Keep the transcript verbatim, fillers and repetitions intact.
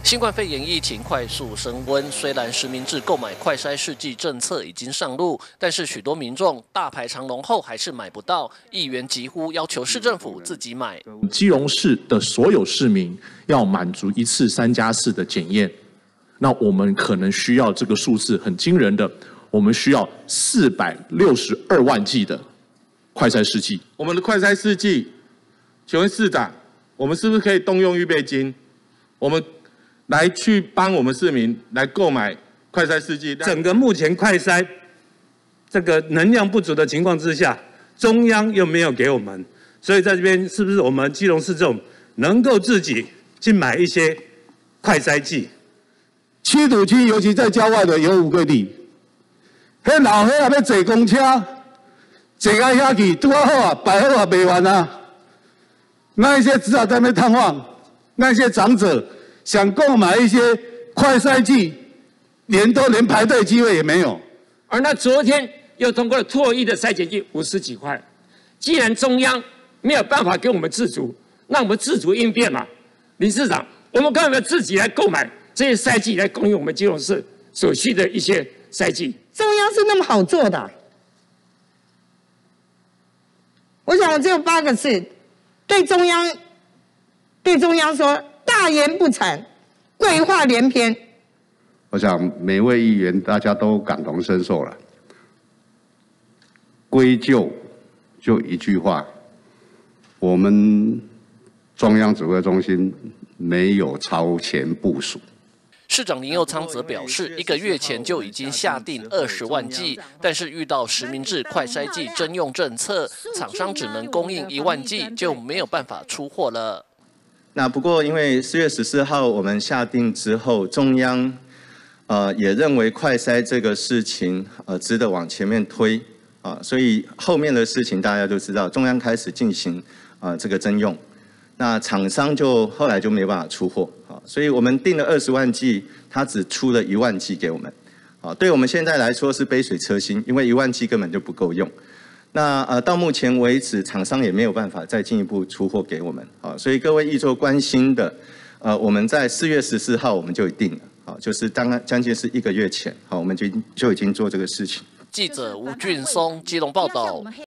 新冠肺炎疫情快速升温，虽然实名制购买快筛试剂政策已经上路，但是许多民众大排长龙后还是买不到，议员疾呼要求市政府自己买。 基隆市的所有市民要满足一次三加四的检验，那我们可能需要这个数字很惊人的，我们需要四百六十二万剂的快筛试剂。 我们的快筛试剂，请问市长，我们是不是可以动用预备金？我们来去帮我们市民来购买快筛试剂。 整个目前快筛这个能量不足的情况之下，中央又没有给我们，所以在这边是不是我们基隆市政府能够自己去买一些快筛剂？ 七堵区尤其在郊外的有五个里，迄老伙仔要坐公车，坐到遐去，拄啊好啊，摆好啊，卖完啊。那一些只好在那边探望，那些长者。想购买一些快筛剂，连都连排队机会也没有。 而那昨天又通过了唾液的筛检剂五十几块，既然中央没有办法给我们自主，那我们自主应变嘛。林市长，我们干嘛自己来购买这些筛剂来供应我们基隆市所需的一些筛剂？ 中央是那么好做的？我想我只有八个字，对中央，对中央说。大言不惭，贵话连篇。 我想每位议员大家都感同身受了。归咎就一句话，我们中央指挥中心没有超前部署。 市长林右昌则表示，一个月前就已经下定二十万剂，但是遇到实名制快筛剂征用政策，厂商只能供应一万剂，就没有办法出货了。 那不过，因为四月十四号我们下定之后，中央呃也认为快筛这个事情呃值得往前面推啊，所以后面的事情大家都知道，中央开始进行啊这个征用，那厂商就后来就没办法出货啊，所以我们定了二十万剂，他只出了一万剂给我们啊，对我们现在来说是杯水车薪，因为一万剂根本就不够用。那呃，到目前为止，厂商也没有办法再进一步出货给我们啊，所以各位议座关心的，呃，我们在四月十四号我们就定了啊，就是当将近是一个月前，好，我们就就已经做这个事情。 记者吴俊松基隆报道。